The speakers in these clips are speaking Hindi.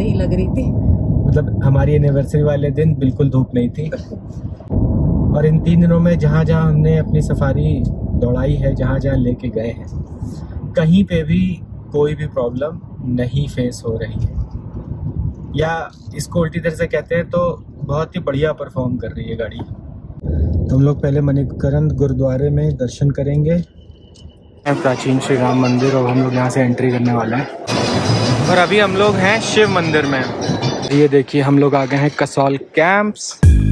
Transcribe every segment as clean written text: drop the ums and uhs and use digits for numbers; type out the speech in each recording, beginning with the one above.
ही लग रही थी। मतलब हमारी एनिवर्सरी वाले दिन बिल्कुल धूप नहीं थी। और इन 3 दिनों में जहाँ जहाँ हमने अपनी सफारी दौड़ाई है, जहाँ जहाँ लेके गए हैं, कहीं पे भी कोई भी प्रॉब्लम नहीं फेस हो रही है, या इसको उल्टी तरह से कहते हैं तो बहुत ही बढ़िया परफॉर्म कर रही है गाड़ी। तो हम लोग पहले मणिकरण गुरुद्वारे में दर्शन करेंगे, प्राचीन श्री राम मंदिर, और हम लोग यहाँ से एंट्री करने वाले हैं। और अभी हम लोग हैं शिव मंदिर में। ये देखिए हम लोग आ गए हैं Kasol camps.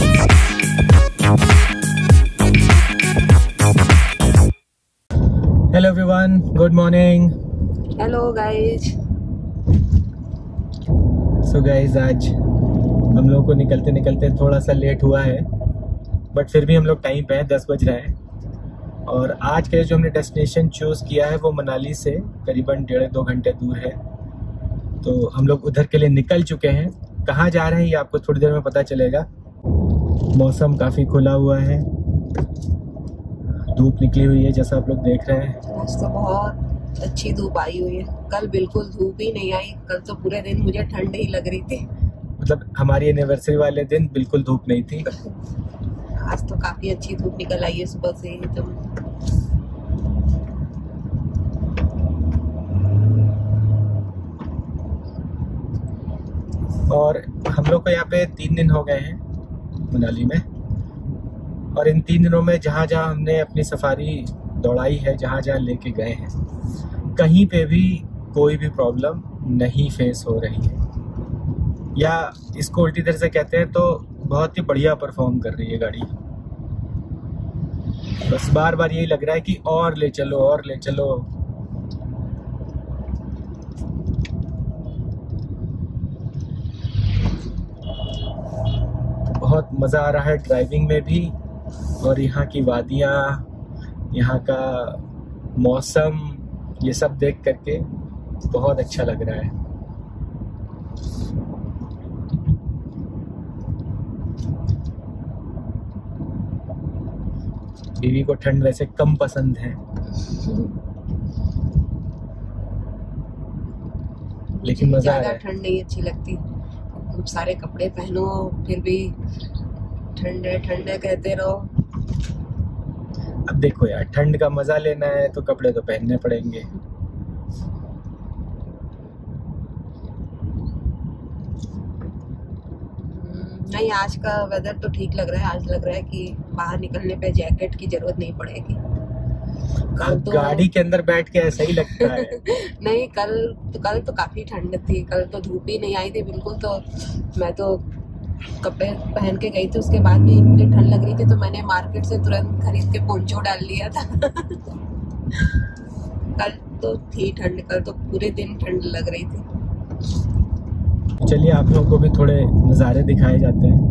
Hello everyone, good morning. Hello guys. So guys आज हम लोगों को निकलते निकलते थोड़ा सा लेट हुआ है, बट फिर भी हम लोग टाइम पे हैं, 10 बज रहे हैं। और आज के जो हमने डेस्टिनेशन चूज़ किया है वो मनाली से करीबन 1.5-2 घंटे दूर है। तो हम लोग उधर के लिए निकल चुके हैं। कहाँ जा रहे हैं ये आपको थोड़ी देर में पता चलेगा। मौसम काफ़ी खुला हुआ है, धूप निकली हुई है जैसा आप लोग देख रहे हैं। आज तो बहुत अच्छी धूप आई हुई है। कल बिल्कुल धूप ही नहीं आई। कल तो पूरे दिन मुझे ठंड ही लग रही थी। मतलब हमारी एनिवर्सरी वाले दिन बिल्कुल धूप नहीं थी। आज तो काफी अच्छी धूप निकल आई है सुबह से एकदम। और हम लोग को यहाँ पे 3 दिन हो गए हैं मनाली में, और इन 3 दिनों में जहाँ जहाँ हमने अपनी सफारी दौड़ाई है, जहाँ जहाँ लेके गए हैं, कहीं पे भी कोई भी प्रॉब्लम नहीं फेस हो रही है, या इसको उल्टी तरह से कहते हैं तो बहुत ही बढ़िया परफॉर्म कर रही है गाड़ी। बस बार बार यही लग रहा है कि और ले चलो और ले चलो। बहुत मज़ा आ रहा है ड्राइविंग में भी, और यहाँ की वादियाँ, यहाँ का मौसम, ये सब देख करके बहुत अच्छा लग रहा है। बीवी को ठंड वैसे कम पसंद है, लेकिन मजा आ रहा है। ठंड नहीं अच्छी लगती। खूब सारे कपड़े पहनो फिर भी ठंड है कहते रहो। अब देखो यार, ठंड का मजा लेना है तो कपड़े तो पहनने पड़ेंगे। नहीं, आज का वेदर तो ठीक लग रहा है। आज लग रहा है कि बाहर निकलने पे जैकेट की जरूरत नहीं पड़ेगी। कल तो गाड़ी के अंदर बैठ के ऐसा ही लगता है। नहीं, कल तो काफी ठंड थी। कल तो धूप ही नहीं आई थी बिल्कुल। तो मैं तो कपड़े पहन के गई थी, उसके बाद भी मुझे ठंड लग रही थी तो मैंने मार्केट से तुरंत खरीद के पोंचो डाल लिया था। कल तो थी ठंड, कल तो पूरे दिन ठंड लग रही थी। चलिए आप लोगों को भी थोड़े नज़ारे दिखाए जाते हैं।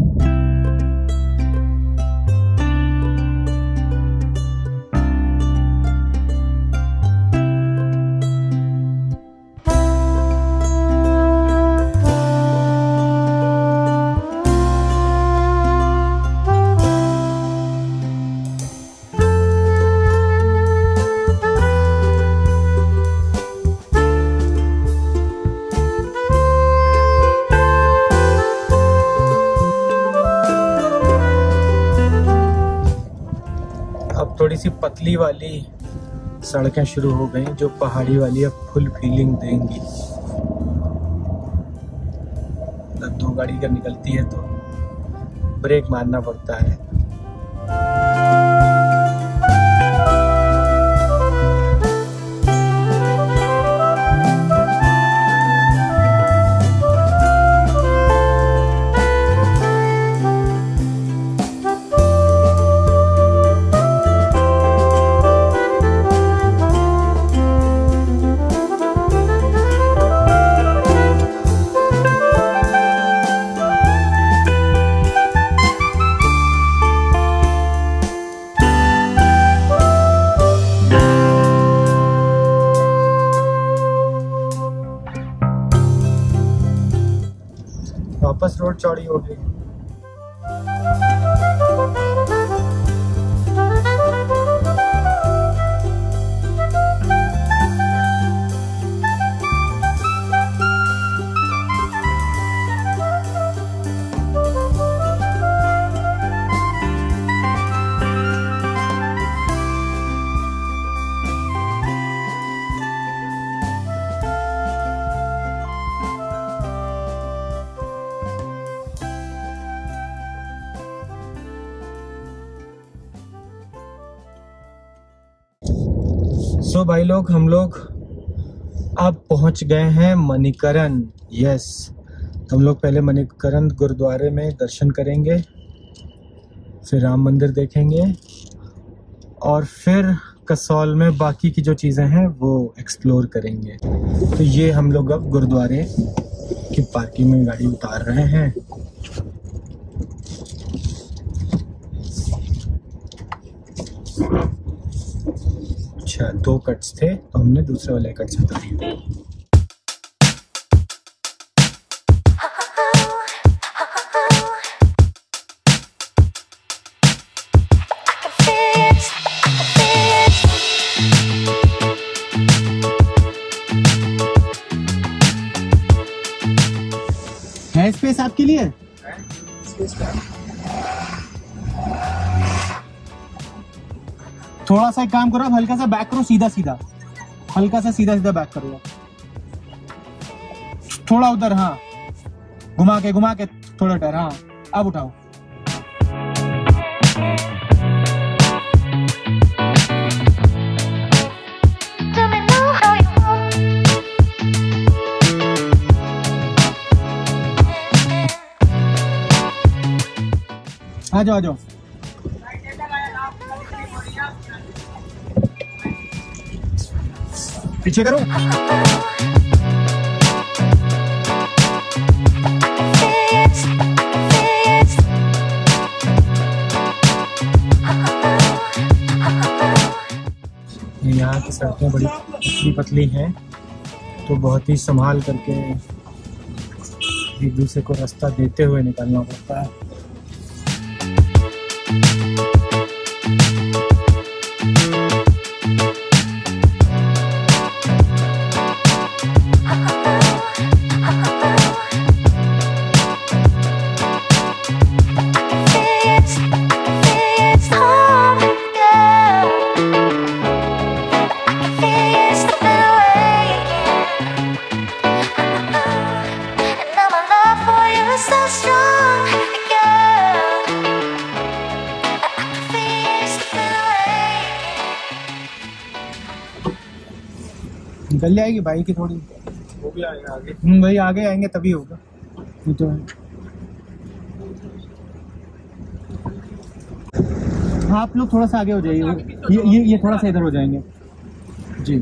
थोड़ी सी पतली वाली सड़कें शुरू हो गई जो पहाड़ी वाली अब फुल फीलिंग देंगी। 2 गाड़ी अगर निकलती है तो ब्रेक मारना पड़ता है। वापस रोड चौड़ी हो गई। सो भाई लोग, हम लोग अब पहुंच गए हैं मणिकरण। यस, तो हम लोग पहले मणिकरण गुरुद्वारे में दर्शन करेंगे, फिर राम मंदिर देखेंगे और फिर कसौल में बाकी की जो चीज़ें हैं वो एक्सप्लोर करेंगे। तो ये हम लोग अब गुरुद्वारे की पार्किंग में गाड़ी उतार रहे हैं। अच्छा, 2 कट्स थे तो हमने दूसरे वाले कट से उतारे। है स्पेस आपके लिए? थोड़ा सा एक काम करो, आप हल्का सा बैक करो, सीधा सीधा, हल्का सा सीधा सीधा बैक करो, थोड़ा उधर, हाँ घुमा के थोड़ा टर्न, हाँ अब उठाओ। आ जाओ आ जाओ। पीछे करो। यहाँ की सड़कें बड़ी पतली पतली हैं, तो बहुत ही संभाल करके एक दूसरे को रास्ता देते हुए निकलना पड़ता है। निकल जाएगी भाई की थोड़ी, वो भी आएगा आगे। भाई आगे आएंगे तभी होगा। ये तो आप लोग थोड़ा सा आगे हो जाइए, ये थोड़ा सा इधर हो जाएंगे जी।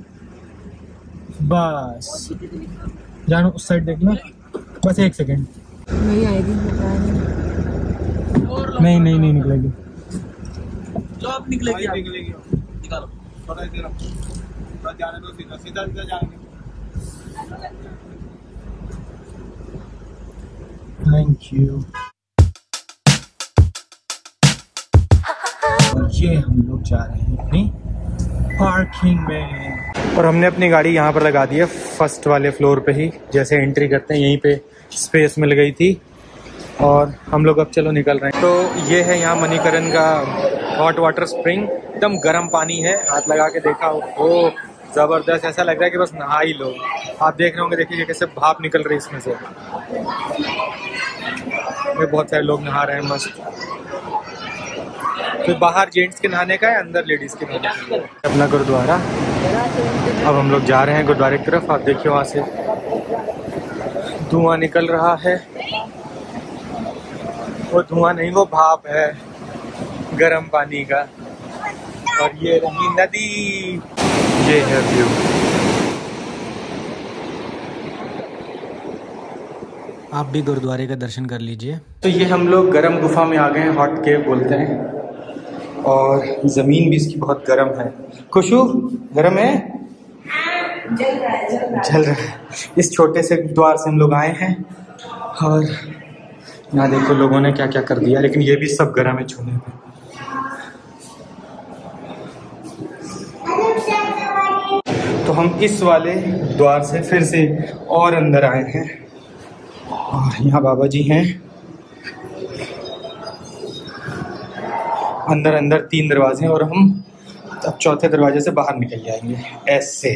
बस जानो उस साइड देखना, बस 1 सेकेंड। नहीं आएगी, नहीं निकलेगी। जो अब निकलेगी निकालो, थोड़ा इधर जाने दो, सीधा जाएंगे। Thank you. और ये हम लोग जा रहे हैं अपनी पार्किंग में, और हमने अपनी गाड़ी यहाँ पर लगा दी है फर्स्ट वाले फ्लोर पे ही। जैसे एंट्री करते हैं यहीं पे स्पेस मिल गई थी, और हम लोग अब चलो निकल रहे हैं। तो ये है यहाँ मणिकरण का हॉट वाटर स्प्रिंग, एकदम गर्म पानी है। हाथ लगा के देखा, ओ जबरदस्त, ऐसा लग रहा है कि बस नहा ही लो। आप देख रहे होंगे, देखिए कैसे भाप निकल रही है इसमें से। बहुत सारे लोग नहा रहे हैं मस्त। तो बाहर जेंट्स के नहाने का है, अंदर लेडीज के नहाने का है। अपना गुरुद्वारा, अब हम लोग जा रहे हैं गुरुद्वारे की तरफ। आप देखिए वहाँ से धुआं निकल रहा है, वो धुआं नहीं, वो भाप है गर्म पानी का। और ये रही नदी, ये है व्यू। आप भी गुरुद्वारे का दर्शन कर लीजिए। तो ये हम लोग गर्म गुफा में आ गए हैं, हॉट केव बोलते हैं, और ज़मीन भी इसकी बहुत गर्म है। खुशू गर्म है, जल रहा है। इस छोटे से द्वार से हम लोग आए हैं, और यहाँ देखो लोगों ने क्या क्या कर दिया, लेकिन ये भी सब गर्म है छूने पे। तो हम इस वाले द्वार से फिर से और अंदर आए हैं, और यहाँ बाबा जी हैं। अंदर 3 दरवाजे हैं, और हम अब चौथे दरवाजे से बाहर निकल जाएंगे ऐसे।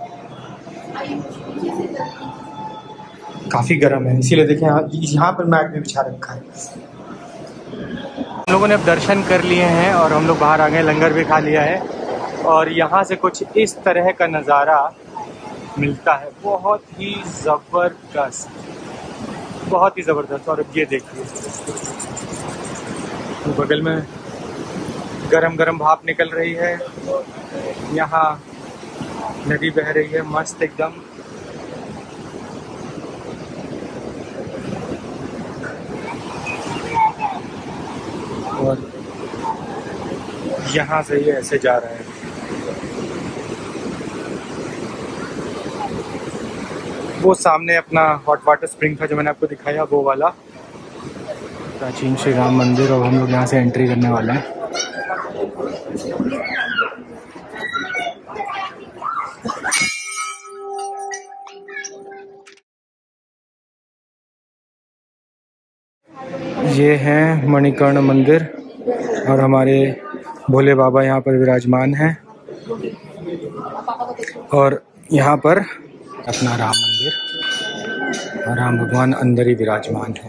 काफी गर्म है, इसीलिए देखें यहाँ पर मैट भी बिछा रखा है। हम लोगों ने अब दर्शन कर लिए हैं, और हम लोग बाहर आ गए, लंगर भी खा लिया है। और यहाँ से कुछ इस तरह का नज़ारा मिलता है, बहुत ही ज़बरदस्त, बहुत ही ज़बरदस्त। और अब ये देखिए तो बगल में गरम गरम भाप निकल रही है, यहाँ नदी बह रही है मस्त एकदम। और यहाँ से ये ऐसे जा रहा है। वो सामने अपना हॉट वाटर स्प्रिंग था जो मैंने आपको दिखाया, वो वाला प्राचीन श्री राम मंदिर। और हम लोग यहाँ से एंट्री करने वाले हैं। ये है मणिकर्ण मंदिर और हमारे भोले बाबा यहाँ पर विराजमान हैं। और यहाँ पर अपना राम मंदिर और राम भगवान अंदर ही विराजमान है।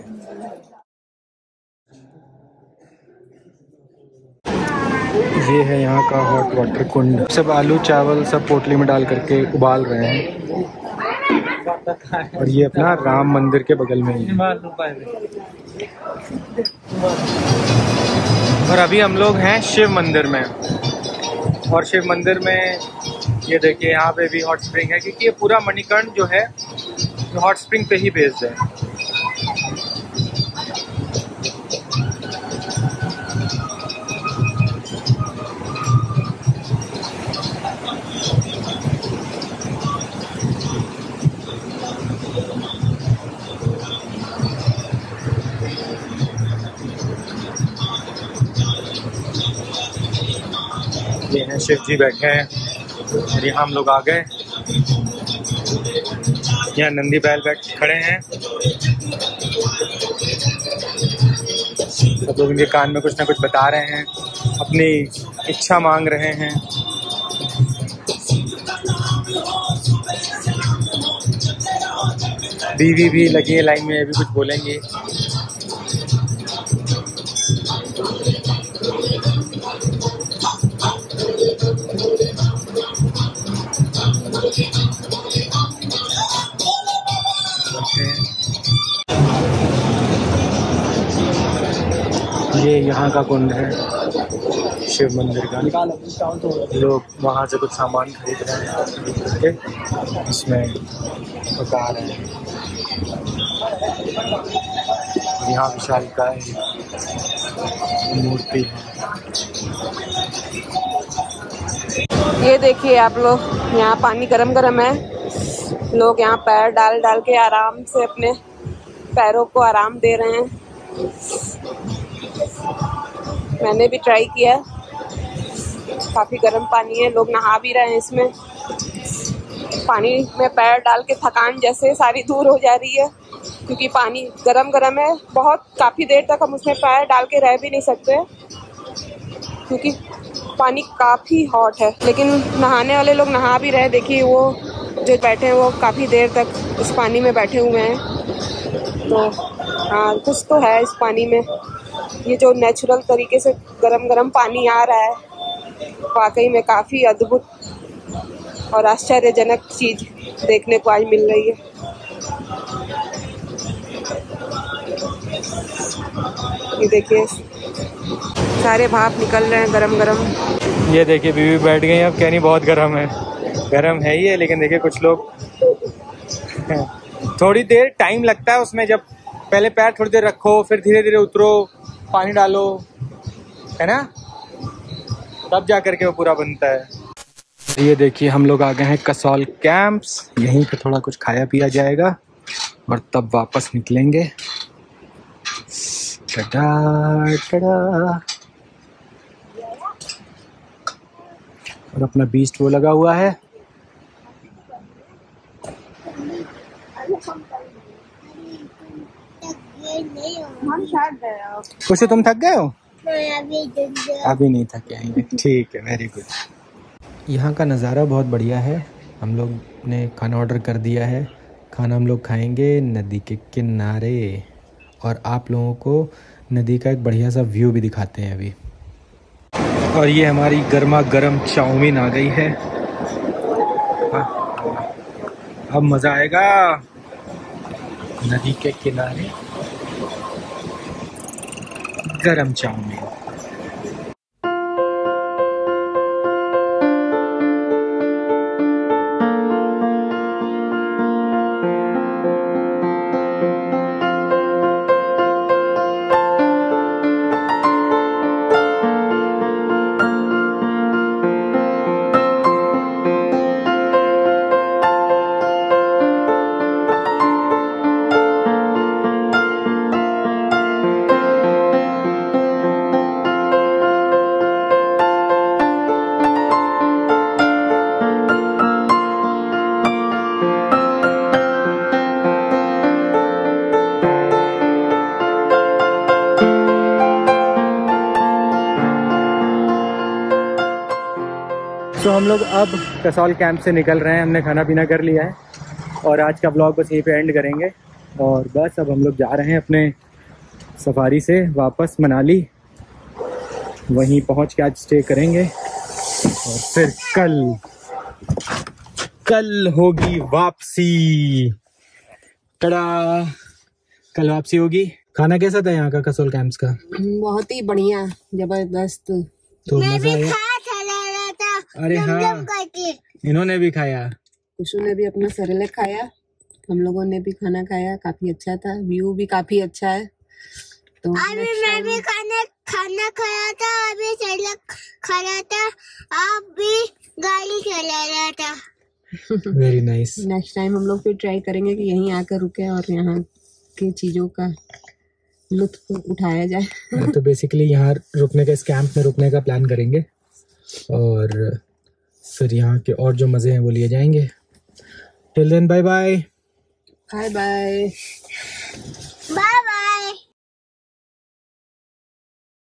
ये है यहाँ का हॉट वाटर कुंड। सब आलू चावल सब पोटली में डाल करके उबाल रहे हैं। और ये अपना राम मंदिर के बगल में ही है। और अभी हम लोग हैं शिव मंदिर में। और शिव मंदिर में ये देखिए यहाँ पे भी हॉट स्प्रिंग है, क्योंकि ये पूरा मणिकर्ण जो है हॉट स्प्रिंग पे ही बेस्ड है। ये हैं शिव जी बैठे हैं और यहाँ हम लोग आ गए। यहाँ नंदी बैल बैठ खड़े हैं, सब लोग इनके कान में कुछ ना कुछ बता रहे हैं, अपनी इच्छा मांग रहे हैं। बीवी भी लगी है लाइन में, अभी कुछ बोलेंगे। ये यहाँ का कुंड है शिव मंदिर का। लोग वहाँ से कुछ सामान खरीद रहे हैं, इसमें बता रहे हैं। यहाँ विशालकाय मूर्ति है। ये देखिए आप लोग, यहाँ पानी गरम गरम है। लोग यहाँ पैर डाल डाल के आराम से अपने पैरों को आराम दे रहे हैं। मैंने भी ट्राई किया, काफ़ी गर्म पानी है। लोग नहा भी रहे हैं इसमें। पानी में पैर डाल के थकान जैसे सारी दूर हो जा रही है, क्योंकि पानी गरम गरम है बहुत। काफ़ी देर तक हम उसमें पैर डाल के रह भी नहीं सकते, क्योंकि पानी काफ़ी हॉट है। लेकिन नहाने वाले लोग नहा भी रहे। देखिए वो जो बैठे हैं वो काफ़ी देर तक इस पानी में बैठे हुए हैं। तो हाँ, कुछ तो है इस पानी में। ये जो नेचुरल तरीके से गरम गरम पानी आ रहा है, वाकई में काफ़ी अद्भुत और आश्चर्यजनक चीज़ देखने को आज मिल रही है। ये देखिए सारे भाप निकल रहे हैं गरम गरम। ये देखिए बीवी बैठ गई, अब कहनी बहुत गर्म है। गर्म है ही है, लेकिन देखिए कुछ लोग थोड़ी देर टाइम लगता है उसमें। जब पहले पैर थोड़ी देर रखो, फिर धीरे धीरे उतरो, पानी डालो, है ना, तब जा करके वो पूरा बनता है। ये देखिए हम लोग आ गए हैं कसौल कैंप्स। यहीं पे थोड़ा कुछ खाया पिया जाएगा और तब वापस निकलेंगे। टडा टडा। और अपना बीस्ट वो लगा हुआ है। उसे तुम थक गए हो? अभी नहीं थके हैं। ठीक है, वेरी गुड। यहाँ का नज़ारा बहुत बढ़िया है। हम लोग ने खाना ऑर्डर कर दिया है। खाना हम लोग खाएंगे नदी के किनारे, और आप लोगों को नदी का एक बढ़िया सा व्यू भी दिखाते हैं अभी। और ये हमारी गर्मा गर्म चाउमीन आ गई है। अब मज़ा आएगा नदी के किनारे गरम चाउमीन। तो हम लोग अब कसौल कैंप से निकल रहे हैं। हमने खाना पीना कर लिया है और आज का ब्लॉग बस यहीं पे एंड करेंगे। और बस अब हम लोग जा रहे हैं अपने सफारी से वापस मनाली। वहीं पहुंच के आज स्टे करेंगे और फिर कल होगी वापसी। टड़ा, कल वापसी होगी। खाना कैसा था यहाँ का कसौल कैंप्स का? बहुत ही बढ़िया, जबरदस्त। तो मजा आया। अरे हाँ, इन्होंने भी खाया। कुशु ने भी अपना सेरेलैक खाया, हम लोगों ने भी खाना खाया। काफी अच्छा था, व्यू भी काफी अच्छा है। तो अभी मैं भी खाना खाया था, अभी सेरेलैक खाया था, अभी गाड़ी चला रहा था। Very nice. नेक्स्ट टाइम हम लोग फिर ट्राई करेंगे कि यहीं आकर रुके और यहाँ की चीजों का लुत्फ उठाया जाए। तो बेसिकली यहाँ रुकने का, इस कैंप में रुकने का प्लान करेंगे और फिर यहाँ के और जो मज़े हैं वो लिए जाएंगे। Till then bye bye. Bye bye.